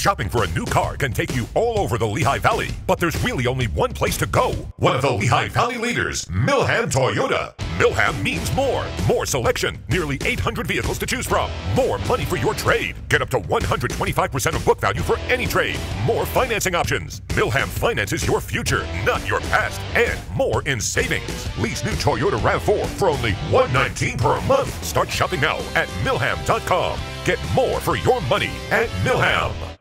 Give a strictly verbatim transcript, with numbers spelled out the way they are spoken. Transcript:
Shopping for a new car can take you all over the Lehigh Valley, but there's really only one place to go. One of the Lehigh Valley leaders, Milham Toyota. Milham means more. More selection, nearly eight hundred vehicles to choose from. More money for your trade. Get up to one hundred twenty-five percent of book value for any trade. More financing options. Milham finances your future, not your past, and more in savings. Lease new Toyota RAV four for only one hundred nineteen dollars per month. Start shopping now at milham dot com. Get more for your money at Milham.